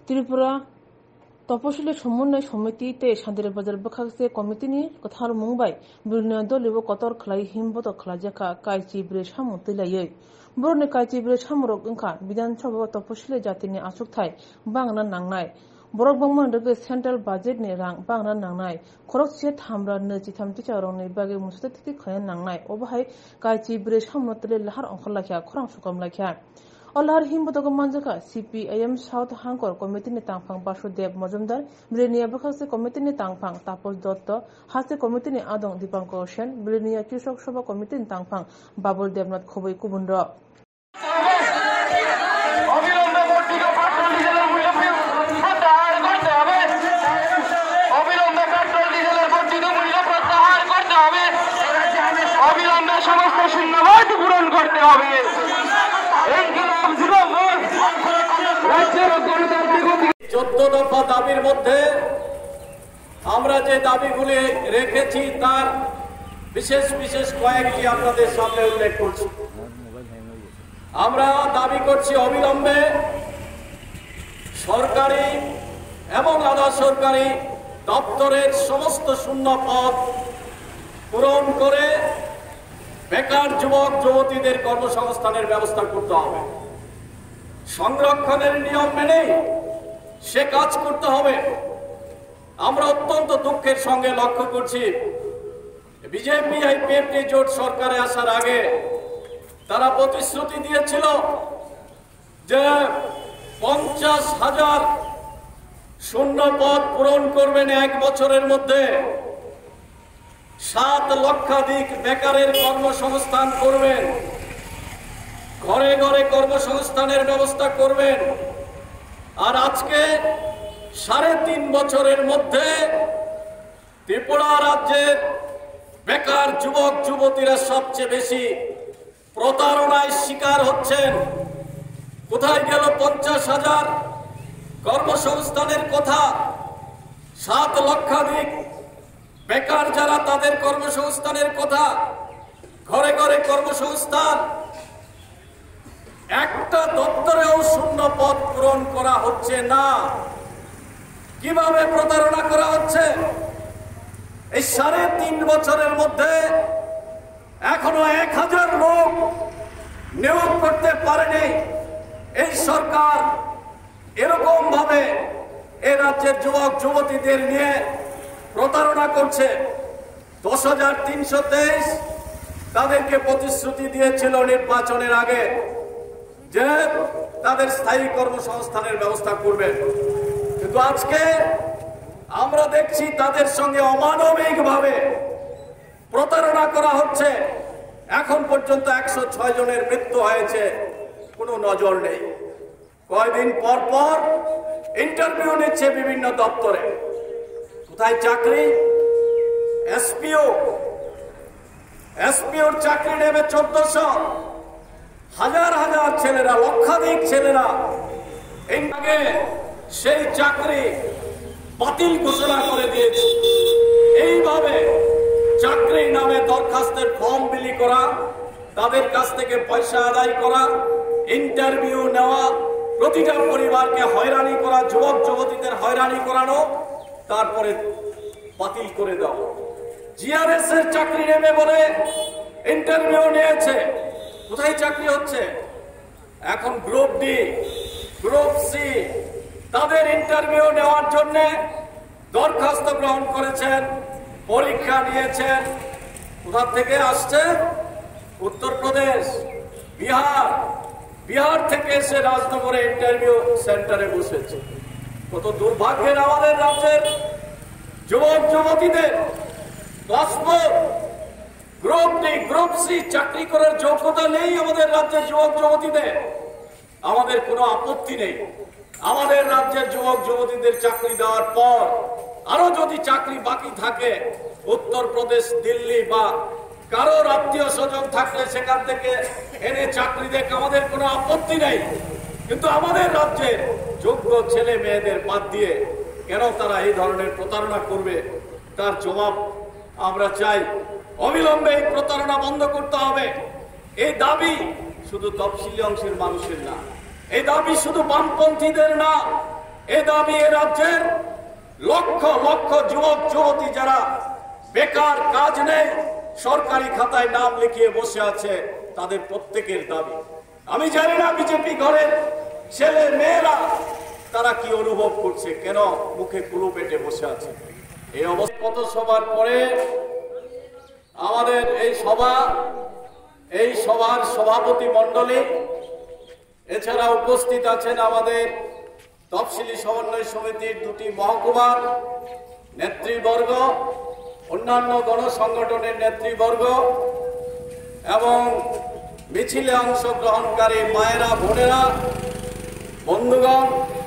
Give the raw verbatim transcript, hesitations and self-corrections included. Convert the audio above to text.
ত্রিপুরা তপশিলি সমন্বয় সমিতিতে শান্তিরবাজার বখাকসে কমিটিनि कथार मुंबाई बिरनिया दलिबो कतर खलाई हिमबत खलाजाखा काइची ब्रे सामु तैलायै बरनि काइची ब्रे सामुरक ओंखा विधानसभा तपशिली जातिनि आसुकथाय बांना नांनाय बरक बंगमन रगे सेंट्रल बाजेटनि रां बांना नांनाय खरकसे थामब्रा नैजि थामथि चावरनि बागे मुसुते तिथि खयन नांनाय अबाहाय काइची ब्रे सामु तले लाहार अंखलाख्या खरां सुकम लाख्या अल्लाहर हिमबतक मानजाखा सीपीआईएम साउथ हांकर कमिटिनि तांफां बासुदेव मजुमदार बिरनिया बखासे कमिटिनि तांफां तापस दत्त हासे कमिटिनि आदं दीपांकर सेन बिरनिया कृषक सभा कमिटिनि तांफां बाबुल देवनाथ खबै कुबुन्द সমস্ত শূন্যবাদ পূরণ করতে হবে। চোদ্দ দফা দাবির মধ্যে আমরা যে দাবিগুলি রেখেছি তার বিশেষ বিশেষ কয়েকটি আপনাদের সামনে উল্লেখ করছি। আমরা দাবি করছি অবিলম্বে সরকারি এবং আধা সরকারি দপ্তরের সমস্ত শূন্য পদ পূরণ করে বেকার যুবক যুবতীদের কর্মসংস্থানের ব্যবস্থা করতে হবে। সংরক্ষণের নিয়ম মেনে সে কাজ করতে হবে। আমরা অত্যন্ত দুঃখের সঙ্গে লক্ষ্য করছি বিজেপি আইপিএফটি জোট সরকারে আসার আগে তারা প্রতিশ্রুতি দিয়েছিল যে পঞ্চাশ হাজার শূন্য পদ পূরণ করবেন এক বছরের মধ্যে, সাত লক্ষাধিক বেকারের কর্মসংস্থান করবেন, ঘরে ঘরে কর্মসংস্থানের ব্যবস্থা করবেন। আর আজকে সাড়ে তিন বছরের মধ্যে ত্রিপুরা রাজ্যের বেকার যুবক যুবতীরা সবচেয়ে বেশি প্রতারণায় শিকার হচ্ছেন। কোথায় গেল পঞ্চাশ হাজার কর্মসংস্থানের কথা? সাত লক্ষাধিক বেকার যারা তাদের কর্মসংস্থানের কথা, ঘরে ঘরে কর্মসংস্থান, একটা দপ্তরেও শূন্য পদ পূরণ করা হচ্ছে না। কিভাবে প্রতারণা করা হচ্ছে? এই সাড়ে তিন বছরের মধ্যে এখনো এক হাজার লোক নিয়োগ করতে পারেনি এই সরকার। এরকম ভাবে এ রাজ্যের যুবক যুবতীদের নিয়ে প্রতারণা করছে। দশ হাজার তিনশো তেইশ তাদেরকে প্রতিশ্রুতি দিয়েছিল নির্বাচনের আগে যে তাদের স্থায়ী কর্মসংস্থানের ব্যবস্থা করবেন, কিন্তু আজকে আমরা দেখছি তাদের সঙ্গে অমানবিক ভাবে প্রতারণা করা হচ্ছে। এখন পর্যন্ত একশো ছয় জনের মৃত্যু হয়েছে, কোনো নজর নেই। কয়দিন পর পর ইন্টারভিউ নিচ্ছে বিভিন্ন দপ্তরে। কোথায় চাকরি? এসপিও এসপিওর চাকরি নেবে চোদ্দশো। হাজার হাজার ছেলেরা, লক্ষাধিক ছেলেরা এই আগে সেই চাকরি বাতিল ঘোষণা করে দিয়েছে। এইভাবে চাকরির নামে দরখাস্তের ফর্ম বিলি করা, তাদের কাছ থেকে পয়সা আদায় করা, ইন্টারভিউ নেওয়া, প্রতিটা পরিবারকে হয়রানি করা, যুবক যুবতীদের হয়রানি করানো, তারপরে বাতিল করে দাও। জিআরএস এর চাকরি নেবে বলে ইন্টারভিউ নিয়েছে, কোথায় চাকরি হচ্ছে? এখন গ্রুপ ডি, গ্রুপ সি তাদের ইন্টারভিউ নেওয়ার জন্য দরখাস্ত গ্রহণ করেছেন, পরীক্ষা নিয়েছেন। কোথা থেকে আসছে? উত্তরপ্রদেশ, বিহার। বিহার থেকে এসে রাজনগরে ইন্টারভিউ সেন্টারে বসেছে। কত দুর্ভাগ্যের আমাদের রাজ্যের যুবক যুবতীদের। Passport, group D, group C চাকরি করার যোগ্যতা নেই আমাদের রাজ্যের যুবক যুবতীদের। আমাদের কোনো আপত্তি নেই, আমাদের রাজ্যের যুবক যুবতীদের চাকরি দেওয়ার পর আরো যদি চাকরি বাকি থাকে উত্তরপ্রদেশ, দিল্লি বা কারোর আত্মীয় স্বজন থাকলে সেখান থেকে এনে চাকরি দেখ, আমাদের কোনো আপত্তি নেই। কিন্তু আমাদের রাজ্যের যোগ্য ছেলে মেয়েদের বাদ দিয়ে কেন তারা এই ধরনের প্রতারণা করবে, তার জবাব আমরা চাই। অবিলম্বে এই প্রতারণা বন্ধ করতে হবে। এই দাবি শুধু তফসিলি অংশের মানুষের না, এই দাবি শুধু বামপন্থীদের না, এ দাবি এ রাজ্যের লক্ষ লক্ষ যুবক যুবতী যারা বেকার, কাজ নেই, সরকারি খাতায় নাম লিখিয়ে বসে আছে, তাদের প্রত্যেকের দাবি। আমি জানি না বিজেপি ঘরের ছেলে মেয়েরা তারা কি অনুভব করছে, কেন মুখে কুলু পেটে বসে আছে। এই অবস্থা কত সভার পরে আমাদের এই সভা, এই সভার সভাপতি মণ্ডলী, এছাড়া উপস্থিত আছেন আমাদের তফসিলি সমন্বয় সমিতির দুটি মহকুমার নেতৃবর্গ, অন্যান্য গণসংগঠনের নেতৃবর্গ এবং মিছিলে অংশগ্রহণকারী মায়েরা, বোনেরা, বন্ধুগণ,